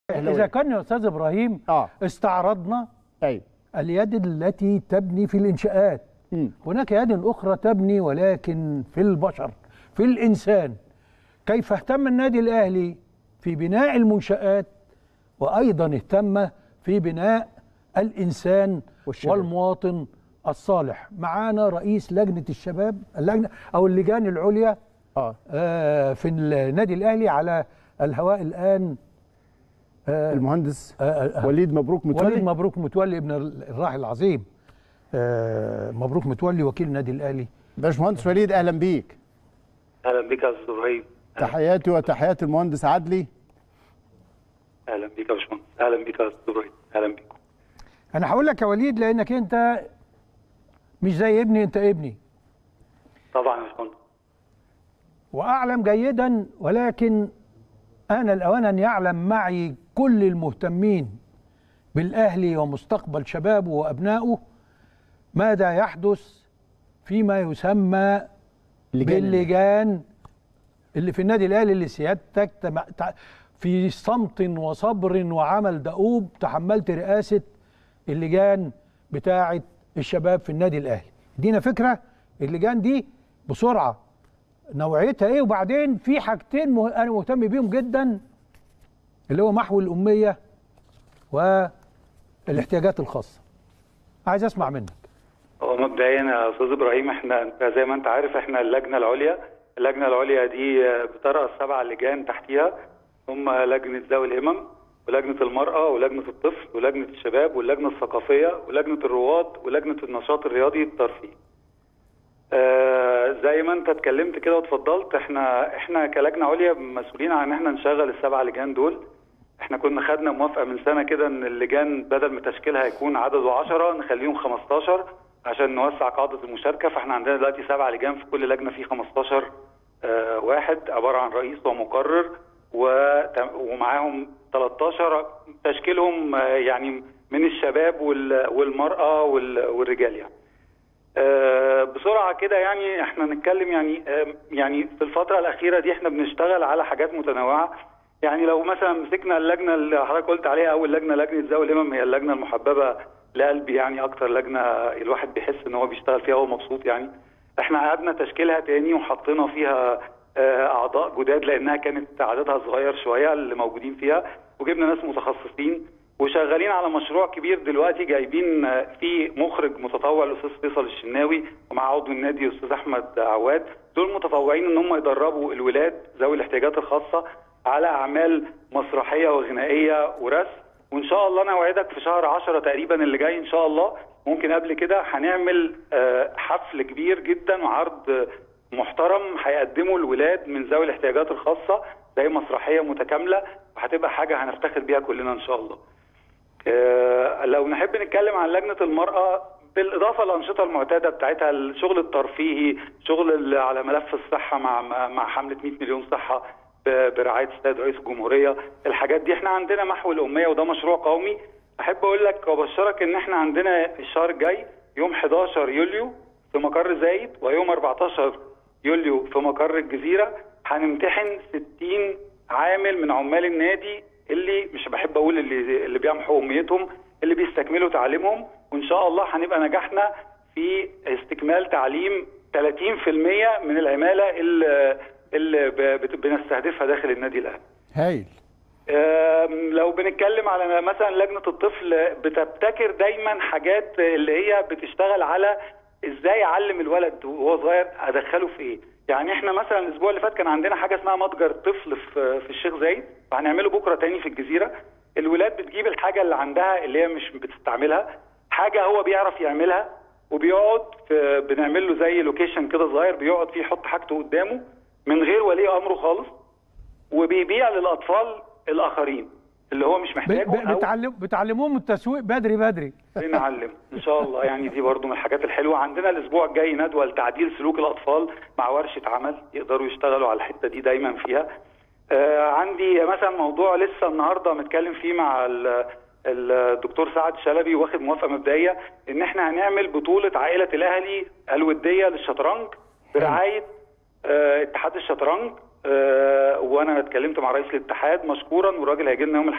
إذا كان يا أستاذ إبراهيم استعرضنا اليد التي تبني في الإنشاءات، هناك يد أخرى تبني ولكن في البشر، في الإنسان. كيف اهتم النادي الأهلي في بناء المنشآت وأيضا اهتم في بناء الإنسان والمواطن الصالح. معانا رئيس لجنة الشباب، اللجنة أو اللجان العليا في النادي الأهلي على الهواء الآن، المهندس وليد مبروك متولي. وليد مبروك متولي ابن الراحل العظيم مبروك متولي وكيل النادي الأهلي. باشمهندس وليد أهلا بيك. أهلا بك يا أستاذ إبراهيم. تحياتي وتحيات المهندس عدلي. أهلا بك يا باشمهندس. أهلا بك يا أستاذ إبراهيم. أهلا بكم. أنا هقول لك يا وليد لأنك أنت مش زي ابني، أنت ابني طبعا يا باشمهندس، وأعلم جيدا، ولكن آن الأوان أن يعلم معي كل المهتمين بالأهلي ومستقبل شبابه وأبنائه ماذا يحدث فيما يسمى باللجان اللي في النادي الأهلي، اللي سيادتك في صمت وصبر وعمل دؤوب تحملت رئاسة اللجان بتاعة الشباب في النادي الأهلي. ادينا فكرة اللجان دي بسرعة نوعيتها ايه، وبعدين في حاجتين انا مهتم بيهم جدا، اللي هو محو الأمية والاحتياجات الخاصة. عايز اسمع منك. هو مبدئيا يا استاذ ابراهيم، احنا زي ما انت عارف احنا اللجنة العليا دي بترأس 7 لجان تحتيها، هم لجنة ذوي الهمم ولجنة المرأة ولجنة الطفل ولجنة الشباب واللجنة الثقافية ولجنة الرواد ولجنة النشاط الرياضي الترفيهي. زي ما انت اتكلمت كده واتفضلت، احنا كلجنة عليا مسؤولين عن ان احنا نشغل ال7 لجان دول. احنا كنا خدنا موافقة من سنة كده ان اللجان بدل ما تشكيلها يكون عدده 10 نخليهم 15 عشان نوسع قاعدة المشاركة. فاحنا عندنا دلوقتي 7 لجان، في كل لجنة فيه 15 واحد عبارة عن رئيس ومقرر ومعاهم 13 تشكيلهم يعني من الشباب والمرأة والرجال. بسرعة كده يعني احنا نتكلم يعني في الفترة الأخيرة دي احنا بنشتغل على حاجات متنوعة. يعني لو مثلا مسكنا اللجنة اللي حضرتك قلت عليها أول لجنة ذوي الهمم، هي اللجنة المحببة لقلبي، يعني أكتر لجنة الواحد بيحس إن هو بيشتغل فيها وهو مبسوط. يعني احنا قعدنا تشكيلها تاني وحطينا فيها أعضاء جداد لأنها كانت عددها صغير شوية اللي موجودين فيها، وجبنا ناس متخصصين وشغالين على مشروع كبير دلوقتي. جايبين فيه مخرج متطوع الأستاذ فيصل الشناوي ومع عضو النادي الأستاذ أحمد عواد. دول متطوعين إن هم يدربوا الولاد ذوي الاحتياجات الخاصة على أعمال مسرحية وغنائية ورسم. وإن شاء الله أنا أوعدك في شهر 10 تقريبا اللي جاي إن شاء الله، ممكن قبل كده، هنعمل حفل كبير جدا وعرض محترم هيقدمه الولاد من ذوي الاحتياجات الخاصة زي مسرحية متكاملة، وهتبقى حاجة هنفتخر بيها كلنا إن شاء الله. لو نحب نتكلم عن لجنة المرأة، بالإضافة للأنشطة المعتادة بتاعتها، الشغل الترفيهي، شغل على ملف الصحة مع حملة 100 مليون صحة برعاية السيد رئيس الجمهورية، الحاجات دي. احنا عندنا محو الأمية وده مشروع قومي. أحب أقول لك وأبشرك إن احنا عندنا الشهر الجاي يوم 11 يوليو في مقر زايد ويوم 14 يوليو في مقر الجزيرة هنمتحن 60 عامل من عمال النادي، اللي مش بحب اقول اللي بيمحوا اميتهم، اللي بيستكملوا تعليمهم. وان شاء الله هنبقى نجحنا في استكمال تعليم 30% من العماله اللي بنستهدفها داخل النادي الاهلي. هايل. لو بنتكلم على مثلا لجنه الطفل، بتبتكر دايما حاجات اللي هي بتشتغل على ازاي اعلم الولد وهو صغير، ادخله في ايه. يعني احنا مثلا الاسبوع اللي فات كان عندنا حاجه اسمها متجر طفل في الشيخ زايد، وهنعمله بكره تاني في الجزيره. الولاد بتجيب الحاجه اللي عندها اللي هي مش بتستعملها، حاجه هو بيعرف يعملها، وبيقعد بنعمل له زي لوكيشن كده صغير بيقعد فيه يحط حاجته قدامه من غير ولي امره خالص، وبيبيع للاطفال الاخرين اللي هو مش محتاجه. بتعلموهم التسويق بدري. بنعلم ان شاء الله. يعني دي برضو من الحاجات الحلوه. عندنا الاسبوع الجاي ندوه لتعديل سلوك الاطفال مع ورشه عمل يقدروا يشتغلوا على الحته دي دايما فيها. عندي مثلا موضوع لسه النهارده متكلم فيه مع الدكتور سعد شلبي، واخد موافقه مبدئيه ان احنا هنعمل بطوله عائله الاهلي الوديه للشطرنج برعايه اتحاد الشطرنج. وانا اتكلمت مع رئيس الاتحاد مشكورا، والراجل هيجي لنا يوم الاحد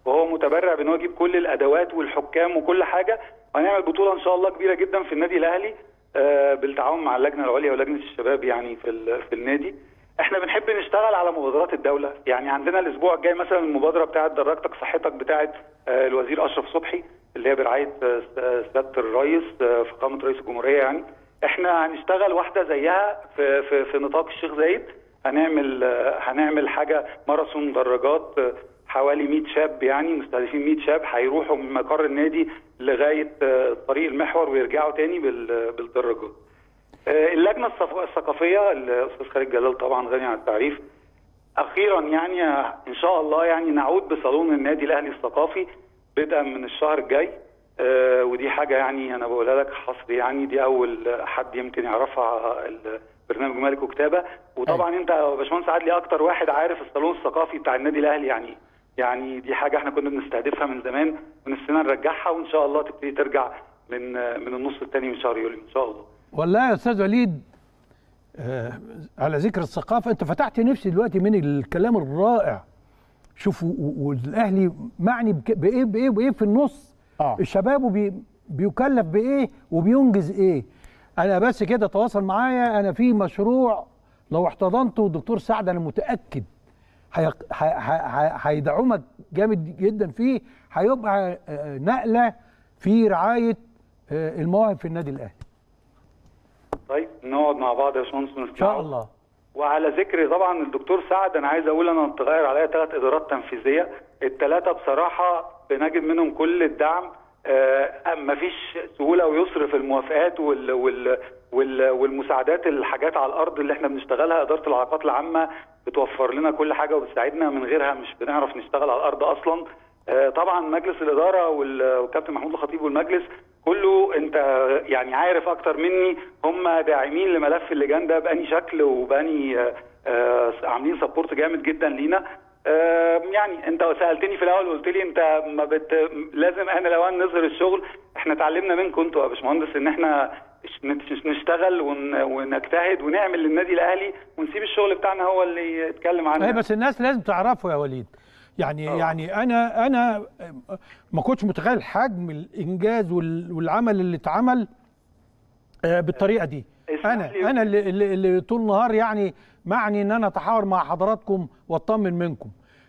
وهو متبرع بان هو يجيب كل الادوات والحكام وكل حاجه. وهنعمل بطوله ان شاء الله كبيره جدا في النادي الاهلي بالتعاون مع اللجنه العليا ولجنه الشباب يعني في النادي. احنا بنحب نشتغل على مبادرات الدوله، يعني عندنا الاسبوع الجاي مثلا المبادره بتاعه دراجتك صحتك بتاعه الوزير اشرف صبحي اللي هي برعايه سياده الرئيس فخامه رئيس الجمهوريه. يعني احنا هنشتغل واحده زيها في نطاق الشيخ زايد. هنعمل حاجه ماراثون دراجات، حوالي 100 شاب يعني مستهدفين 100 شاب هيروحوا من مقر النادي لغايه طريق المحور ويرجعوا تاني بالدراجات. اللجنه الثقافيه الاستاذ خالد جلال طبعا غني عن التعريف. اخيرا يعني ان شاء الله يعني نعود بصالون النادي الاهلي الثقافي بدءا من الشهر الجاي. ودي حاجه يعني انا بقولها لك حصري، يعني دي اول حد يمكن يعرفها برنامج مالك وكتابه. وطبعا انت يا باشمهندس عادلي اكتر واحد عارف الصالون الثقافي بتاع النادي الاهلي. يعني دي حاجه احنا كنا بنستهدفها من زمان ونفسنا نرجعها، وان شاء الله تبتدي ترجع من النص الثاني من شهر يوليو ان شاء الله. والله يا استاذ وليد على ذكر الثقافه انت فتحت نفسي دلوقتي من الكلام الرائع. شوف والاهلي معني بايه في النص. الشباب بيكلف بايه وبينجز ايه. انا بس كده تواصل معايا، انا في مشروع لو احتضنته الدكتور سعد انا متاكد هيدعمك جامد جدا فيه، هيبقى نقله في رعايه المواهب في النادي الاهلي. طيب نقعد مع بعض يا باشمهندس ان شاء الله. وعلى ذكر طبعا الدكتور سعد انا عايز اقول انا اتغير عليا 3 ادارات تنفيذيه، ال3 بصراحه بنجد منهم كل الدعم. مفيش سهوله ويسر في الموافقات والمساعدات، الحاجات على الارض اللي احنا بنشتغلها اداره العلاقات العامه بتوفر لنا كل حاجه وبتساعدنا، من غيرها مش بنعرف نشتغل على الارض اصلا. طبعا مجلس الاداره والكابتن محمود الخطيب والمجلس كله انت يعني عارف اكتر مني هم داعمين لملف اللجان ده بأني شكل وبأني عاملين سبورت جامد جدا لينا. يعني انت سالتني في الاول وقلت لي انت ما لازم احنا الاوان نظهر الشغل. احنا اتعلمنا منكم انتوا يا باشمهندس ان احنا نشتغل ونجتهد ونعمل للنادي الاهلي ونسيب الشغل بتاعنا هو اللي يتكلم عنه. بس الناس لازم تعرفه يا وليد. يعني انا ما كنتش متخيل حجم الانجاز والعمل اللي اتعمل بالطريقه دي. انا اللي طول النهار يعني معني ان انا اتحاور مع حضراتكم واطمن منكم.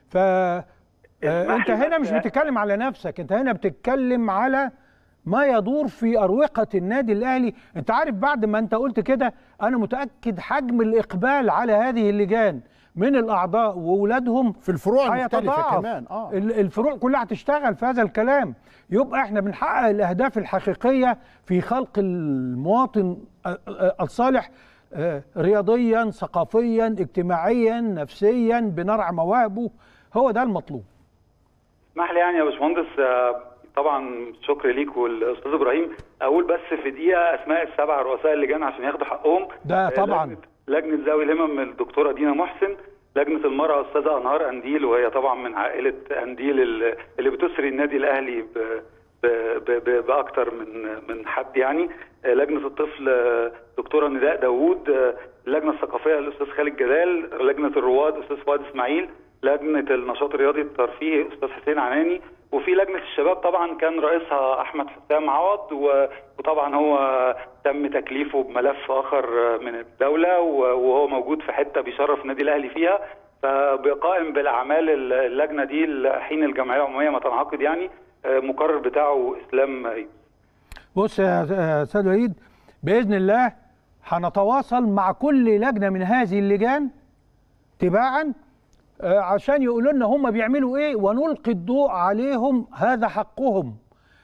انت هنا مش بتتكلم على نفسك، انت هنا بتتكلم على ما يدور في اروقه النادي الاهلي. انت عارف بعد ما انت قلت كده انا متاكد حجم الاقبال على هذه اللجان من الاعضاء واولادهم في الفروع المختلفه كمان. الفروع كلها هتشتغل في هذا الكلام. يبقى احنا بنحقق الاهداف الحقيقيه في خلق المواطن الصالح رياضيا ثقافيا اجتماعيا نفسيا، بنرعى مواهبه. هو ده المطلوب. اسمح لي يعني يا باشمهندس طبعا شكر ليك والاستاذ ابراهيم، اقول بس في دقيقه اسماء ال7 رؤساء اللجان عشان ياخدوا حقهم. ده طبعا لجنه ذوي الهمم الدكتوره دينا محسن، لجنه المراه استاذه انهار انديل وهي طبعا من عائله انديل اللي بتسري النادي الاهلي باكثر من حد يعني. لجنه الطفل دكتوره نداء داوود، اللجنه الثقافيه الاستاذ خالد جلال، لجنه الرواد استاذ فؤاد اسماعيل، لجنه النشاط الرياضي الترفيهي استاذ حسين عناني، وفي لجنه الشباب طبعا كان رئيسها احمد حسام عوض، وطبعا هو تم تكليفه بملف اخر من الدوله وهو موجود في حته بيشرف النادي الاهلي فيها، فبيقائم بالاعمال اللجنه دي حين الجمعيه العموميه ما تنعقد يعني. مقرر بتاعه اسلام. بص يا استاذ وليد، باذن الله هنتواصل مع كل لجنه من هذه اللجان تباعا عشان يقولوا لنا هم بيعملوا ايه ونلقي الضوء عليهم. هذا حقهم.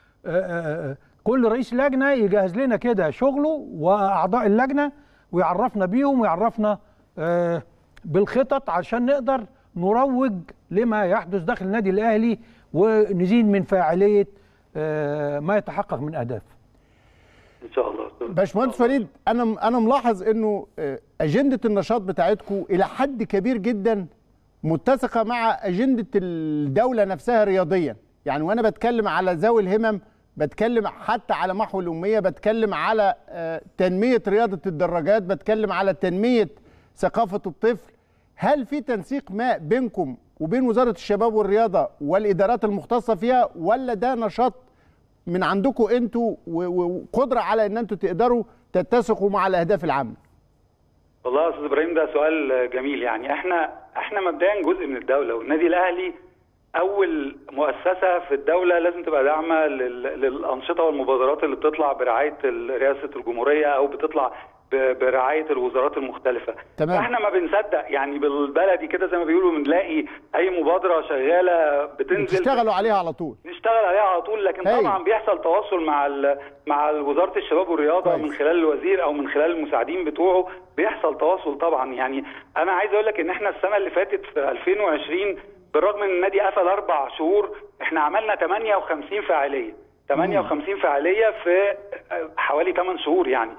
كل رئيس لجنه يجهز لنا كده شغله واعضاء اللجنه ويعرفنا بيهم ويعرفنا بالخطط عشان نقدر نروج لما يحدث داخل النادي الاهلي ونزيد من فاعليه ما يتحقق من اهداف. ان شاء الله. باشمهندس وليد، انا ملاحظ انه اجنده النشاط بتاعتكم الى حد كبير جدا متسقه مع اجنده الدوله نفسها رياضيا. يعني وانا بتكلم على ذوي الهمم بتكلم حتى على محو الاميه، بتكلم على تنميه رياضه الدراجات، بتكلم على تنميه ثقافه الطفل. هل في تنسيق ما بينكم وبين وزاره الشباب والرياضه والادارات المختصه فيها، ولا ده نشاط من عندكم انتوا وقدره على ان انتوا تقدروا تتسقوا مع الاهداف العامه؟ والله يا استاذ ابراهيم ده سؤال جميل. يعني احنا مبدئيا جزء من الدوله، والنادي الاهلي اول مؤسسه في الدوله لازم تبقى داعمه للانشطه والمبادرات اللي بتطلع برعايه رئاسه الجمهوريه او بتطلع برعايه الوزارات المختلفه. تمام. احنا ما بنصدق يعني بالبلدي كده زي ما بيقولوا، بنلاقي اي مبادره شغاله بتنزل تشتغلوا عليها على طول. نشتغل عليها على طول، لكن طبعا بيحصل تواصل مع وزاره الشباب والرياضه من خلال الوزير او من خلال المساعدين بتوعه، بيحصل تواصل طبعا. يعني انا عايز اقول لك ان احنا السنه اللي فاتت في 2020 بالرغم ان النادي قفل 4 شهور احنا عملنا 58 فعاليه. 58 فعاليه في حوالي 8 شهور يعني.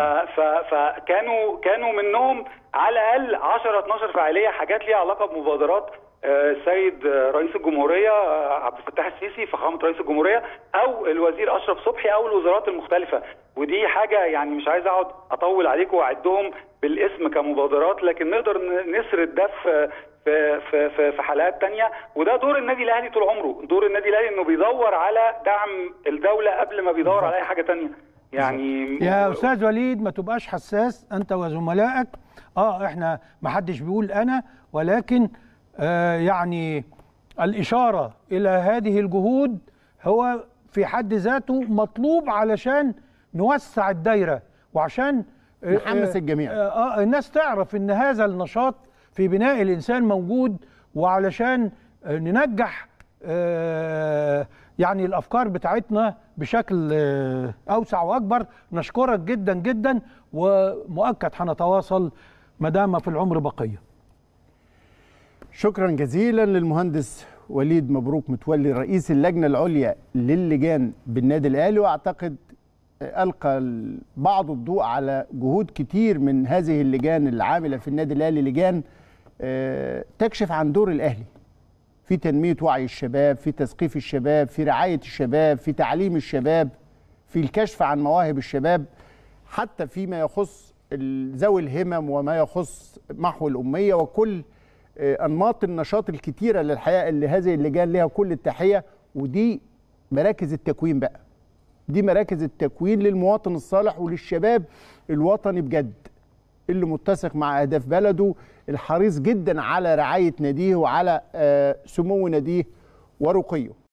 فكانوا منهم على الاقل 10 12 فعاليه حاجات ليها علاقه بمبادرات السيد رئيس الجمهوريه عبد الفتاح السيسي فخامه رئيس الجمهوريه او الوزير اشرف صبحي او الوزارات المختلفه. ودي حاجه يعني مش عايز اقعد اطول عليكم واعدهم بالاسم كمبادرات، لكن نقدر نسرد ده في حلقات تانية. وده دور النادي الاهلي طول عمره، دور النادي الاهلي انه بيدور على دعم الدوله قبل ما بيدور على اي حاجه تانية. يعني يا استاذ وليد ما تبقاش حساس انت وزملائك. احنا ما حدش بيقول انا، ولكن يعني الاشاره الى هذه الجهود هو في حد ذاته مطلوب علشان نوسع الدايره وعشان نحمس الجميع. الناس تعرف ان هذا النشاط في بناء الانسان موجود، وعلشان ننجح يعني الافكار بتاعتنا بشكل اوسع واكبر. نشكرك جدا جدا، ومؤكد هنتواصل ما دام في العمر بقيه. شكرا جزيلا للمهندس وليد مبروك متولي رئيس اللجنه العليا للجان بالنادي الاهلي، واعتقد ألقى بعض الضوء على جهود كتير من هذه اللجان العاملة في النادي الأهلي، لجان تكشف عن دور الأهلي في تنمية وعي الشباب، في تثقيف الشباب، في رعاية الشباب، في تعليم الشباب، في الكشف عن مواهب الشباب، حتى فيما يخص ذوي الهمم وما يخص محو الأمية وكل أنماط النشاط الكتيرة للحياة اللي هذه اللجان لها كل التحية. ودي مراكز التكوين بقى، دي مراكز التكوين للمواطن الصالح وللشباب الوطني بجد اللي متسق مع أهداف بلده، الحريص جدا على رعاية ناديه وعلى سمو ناديه ورقيه.